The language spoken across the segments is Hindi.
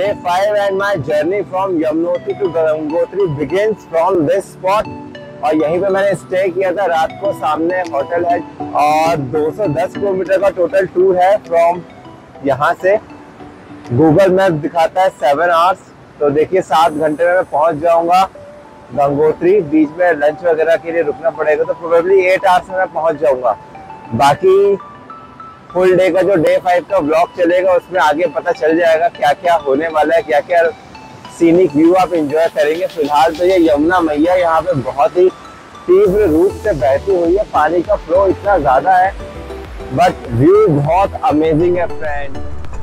day 5 and my journey from Yamunotri to Gangotri begins from this spot। और यहीं पे मैंने स्टे किया था रात को, सामने होटल है। और 210 किलोमीटर का टोटल टूर है फ्रॉम यहाँ से। गूगल मैप दिखाता है 7 आवर्स, तो देखिए 7 घंटे में मैं पहुँच जाऊँगा गंगोत्री। बीच में लंच वगैरह के लिए रुकना पड़ेगा, तो प्रोबेबली 8 आवर्स में मैं पहुँच जाऊँगा। बाकी फुल डे का जो डे 5 का व्लॉग चलेगा उसमें आगे पता चल जाएगा क्या क्या होने वाला है, क्या क्या सीनिक व्यू आप एंजॉय करेंगे। फिलहाल तो ये यमुना मैया यहाँ पे बहुत ही तीव्र रूप से बहती हुई है, पानी का फ्लो इतना ज्यादा है, बट व्यू बहुत अमेजिंग है फ्रेंड।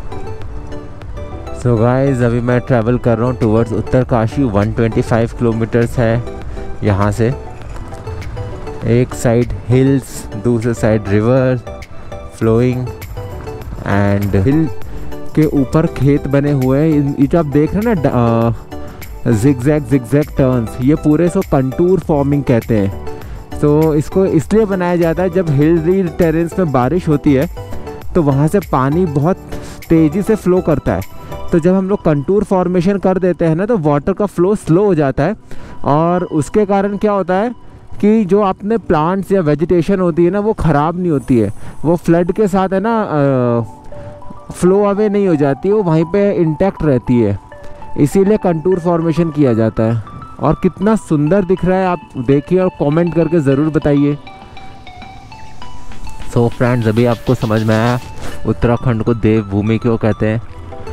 सो गाइस, अभी मैं ट्रैवल कर रहा हूँ टुवर्ड्स उत्तरकाशी। 125 किलोमीटर्स है यहाँ से। एक साइड हिल्स, दूसरे side river flowing and hill के ऊपर खेत बने हुए हैं। ये जो आप देख रहे हैं ना जिगजैग टर्न्स, ये पूरे इसको कंटूर फॉर्मिंग कहते हैं। तो इसको इसलिए बनाया जाता है जब हिली टेरेन्स में बारिश होती है तो वहाँ से पानी बहुत तेज़ी से फ्लो करता है। तो जब हम लोग कंटूर फॉर्मेशन कर देते हैं ना तो वाटर का फ्लो स्लो हो जाता है, और उसके कारण क्या होता है कि जो अपने प्लांट्स या वेजिटेशन होती है ना वो ख़राब नहीं होती है, वो फ्लड के साथ है ना फ्लो अवे नहीं हो जाती है, वो वहीं पे इंटैक्ट रहती है। इसीलिए कंटूर फॉर्मेशन किया जाता है। और कितना सुंदर दिख रहा है आप देखिए और कमेंट करके ज़रूर बताइए। सो फ्रेंड्स, अभी आपको समझ में आया उत्तराखंड को देवभूमि क्यों कहते हैं,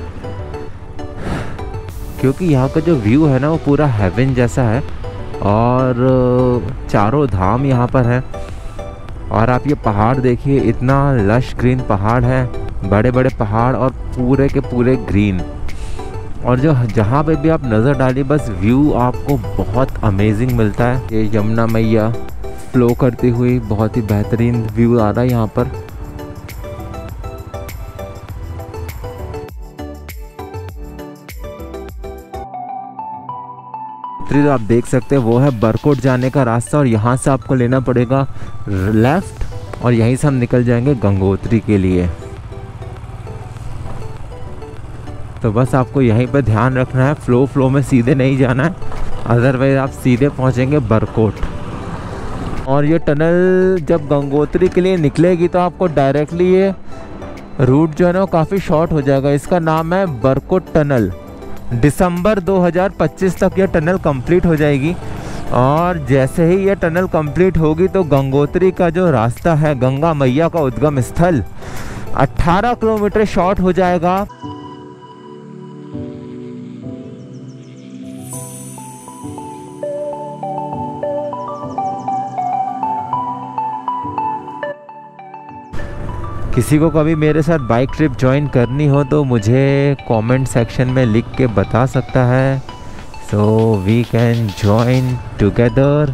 क्योंकि यहाँ का जो व्यू है ना वो पूरा हेवन जैसा है, और चारों धाम यहाँ पर है। और आप ये पहाड़ देखिए, इतना लश ग्रीन पहाड़ है, बड़े बड़े पहाड़ और पूरे के पूरे ग्रीन। और जो जहाँ पे भी आप नज़र डालिए बस व्यू आपको बहुत अमेजिंग मिलता है। ये यमुना मैया फ्लो करती हुई बहुत ही बेहतरीन व्यू आ रहा है यहाँ पर। तो आप देख सकते हैं वो है बरकोट जाने का रास्ता, और यहाँ से आपको लेना पड़ेगा लेफ्ट, और यहीं से हम निकल जाएंगे गंगोत्री के लिए। तो बस आपको यहीं पर ध्यान रखना है, फ्लो में सीधे नहीं जाना है, अदरवाइज आप सीधे पहुँचेंगे बरकोट। और ये टनल जब गंगोत्री के लिए निकलेगी तो आपको डायरेक्टली ये रूट जो है ना वो काफ़ी शॉर्ट हो जाएगा। इसका नाम है बरकोट टनल। दिसंबर 2025 तक यह टनल कंप्लीट हो जाएगी, और जैसे ही यह टनल कंप्लीट होगी तो गंगोत्री का जो रास्ता है, गंगा मैया का उद्गम स्थल, 18 किलोमीटर शॉर्ट हो जाएगा। किसी को कभी मेरे साथ बाइक ट्रिप ज्वाइन करनी हो तो मुझे कमेंट सेक्शन में लिख के बता सकता है, so we can join together.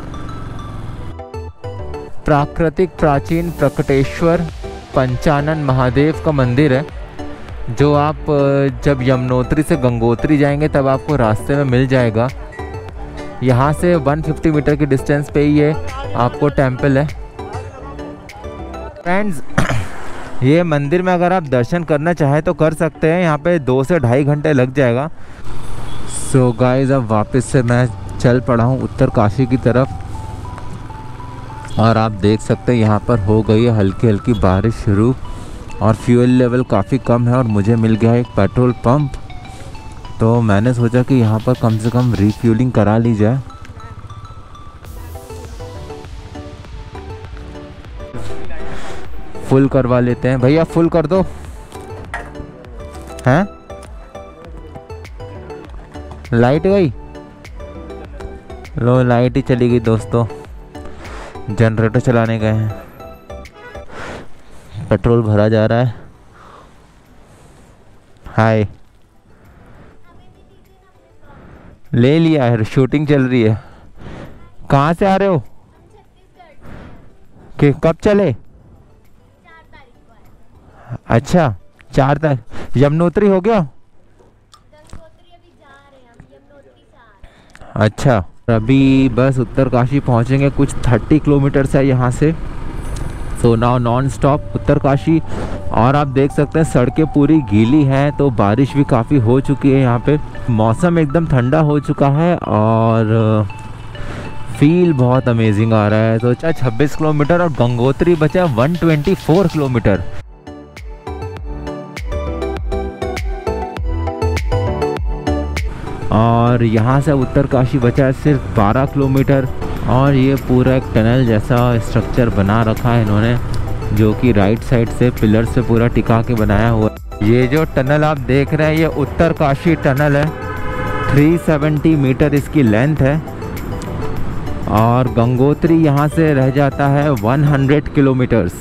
प्राकृतिक प्राचीन प्रकटेश्वर पंचानन महादेव का मंदिर है, जो आप जब यमुनोत्री से गंगोत्री जाएंगे तब आपको रास्ते में मिल जाएगा। यहाँ से 150 मीटर की डिस्टेंस पे ही ये आपको टेम्पल है। फ्रेंड्स, ये मंदिर में अगर आप दर्शन करना चाहें तो कर सकते हैं, यहाँ पे 2 से 2.5 घंटे लग जाएगा। सो गाइस, अब वापस से मैं चल पड़ा हूँ उत्तरकाशी की तरफ, और आप देख सकते हैं यहाँ पर हो गई है हल्की हल्की बारिश शुरू, और फ्यूल लेवल काफ़ी कम है, और मुझे मिल गया एक पेट्रोल पंप। तो मैंने सोचा कि यहाँ पर कम से कम रिफ्यूलिंग करा ली जाए। फुल करवा लेते हैं। भैया फुल कर दो। हैं? लाइट गई? लो, लाइट ही चली गई दोस्तों, जनरेटर चलाने गए हैं। पेट्रोल भरा जा रहा है। हाय, ले लिया है, शूटिंग चल रही है। कहाँ से आ रहे हो? कि कब चले? अच्छा, 4 तारीख। यमुनोत्री हो गया? अच्छा, अभी बस उत्तरकाशी पहुंचेंगे, कुछ 30 किलोमीटर है यहाँ से। So now non stop Uttarkashi. और आप देख सकते हैं सड़कें पूरी गीली हैं, तो बारिश भी काफ़ी हो चुकी है यहाँ पे। मौसम एकदम ठंडा हो चुका है और फील बहुत अमेजिंग आ रहा है। तो 26 किलोमीटर और गंगोत्री बचा 124 किलोमीटर। और यहाँ से उत्तरकाशी बचा है सिर्फ 12 किलोमीटर। और ये पूरा एक टनल जैसा स्ट्रक्चर बना रखा है इन्होंने, जो कि राइट साइड से पिलर से पूरा टिका के बनाया हुआ है। ये जो टनल आप देख रहे हैं ये उत्तरकाशी टनल है। 370 मीटर इसकी लेंथ है और गंगोत्री यहाँ से रह जाता है 100 किलोमीटर्स।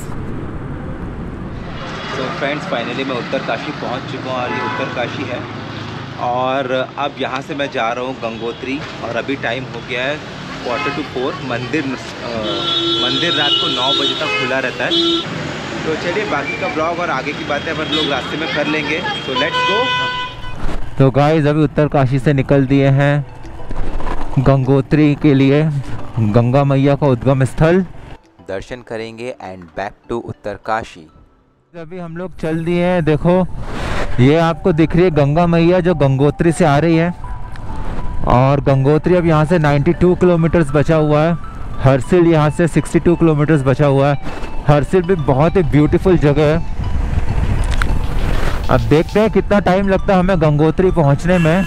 तो फ्रेंड्स फाइनली मैं उत्तरकाशी पहुँच चुका हूँ और ये उत्तरकाशी है। और अब यहाँ से मैं जा रहा हूँ गंगोत्री और अभी टाइम हो गया है 3:45। मंदिर रात को 9 बजे तक खुला रहता है। तो चलिए बाकी का ब्लॉग और आगे की बातें अपन लोग रास्ते में कर लेंगे। तो लेट्स गो। तो गाइस अभी उत्तरकाशी से निकल दिए हैं गंगोत्री के लिए, गंगा मैया का उद्गम स्थल। दर्शन करेंगे एंड बैक टू उत्तरकाशी। अभी हम लोग चल दिए हैं। देखो ये आपको दिख रही है गंगा मैया जो गंगोत्री से आ रही है। और गंगोत्री अब यहाँ से 92 किलोमीटर्स बचा हुआ है। हरसिल यहाँ से 62 किलोमीटर्स बचा हुआ है। हरसिल भी बहुत ही ब्यूटीफुल जगह है। अब देखते हैं कितना टाइम लगता है हमें गंगोत्री पहुँचने में।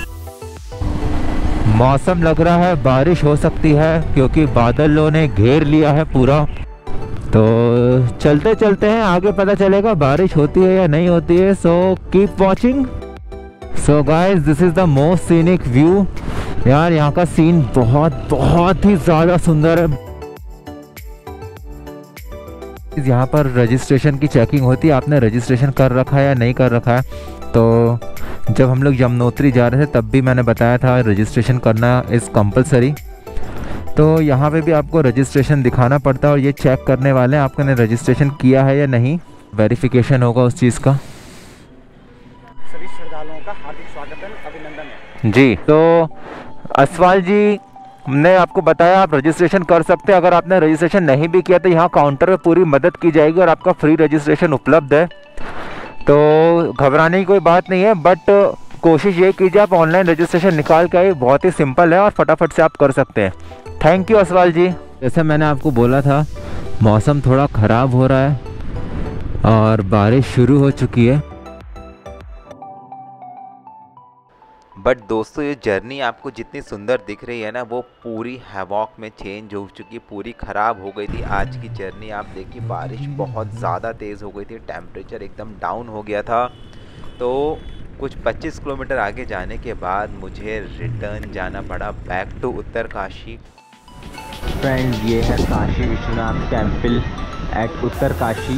मौसम लग रहा है बारिश हो सकती है क्योंकि बादलों ने घेर लिया है पूरा। तो चलते चलते हैं, आगे पता चलेगा बारिश होती है या नहीं होती है। So keep watching. So guys this is the most scenic view. यार यहाँ का सीन बहुत ही ज़्यादा सुंदर है। यहाँ पर रजिस्ट्रेशन की चेकिंग होती है, आपने रजिस्ट्रेशन कर रखा है या नहीं कर रखा है। तो जब हम लोग यमुनोत्री जा रहे थे तब भी मैंने बताया था रजिस्ट्रेशन करना इज़ कंपलसरी। तो यहाँ पे भी आपको रजिस्ट्रेशन दिखाना पड़ता है और ये चेक करने वाले हैं आपने रजिस्ट्रेशन किया है या नहीं। वेरिफिकेशन होगा उस चीज़ का। सभी श्रद्धालुओं का हार्दिक स्वागत है, अभिनंदन है। जी तो असवाल जी ने आपको बताया आप रजिस्ट्रेशन कर सकते हैं। अगर आपने रजिस्ट्रेशन नहीं भी किया तो यहाँ काउंटर पे पूरी मदद की जाएगी और आपका फ्री रजिस्ट्रेशन उपलब्ध है। तो घबराने की कोई बात नहीं है, बट कोशिश ये कीजिए आप ऑनलाइन रजिस्ट्रेशन निकाल के आइए। बहुत ही सिंपल है और फटाफट से आप कर सकते हैं। Thank you Aswal ji. जैसे मैंने आपको बोला था मौसम थोड़ा ख़राब हो रहा है और बारिश शुरू हो चुकी है। बट दोस्तों ये जर्नी आपको जितनी सुंदर दिख रही है ना, वो पूरी हैवॉक में चेंज हो चुकी, पूरी ख़राब हो गई थी आज की जर्नी। आप देखिए बारिश बहुत ज़्यादा तेज़ हो गई थी, टेम्परेचर एकदम डाउन हो गया था। तो कुछ 25 किलोमीटर आगे जाने के बाद मुझे रिटर्न जाना पड़ा बैक टू उत्तरकाशी। फ्रेंड्स ये है काशी विश्वनाथ टेम्पल एट उत्तरकाशी।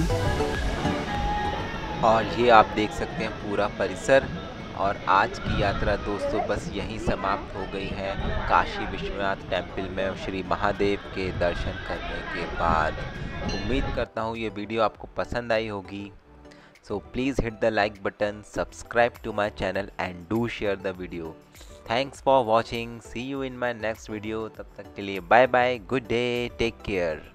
और ये आप देख सकते हैं पूरा परिसर। और आज की यात्रा दोस्तों बस यहीं समाप्त हो गई है। काशी विश्वनाथ टेम्पल में श्री महादेव के दर्शन करने के बाद उम्मीद करता हूँ ये वीडियो आपको पसंद आई होगी। So please hit the like button, subscribe to my channel and do share the video. Thanks for watching, see you in my next video. तब तक के लिए bye bye, good day, take care.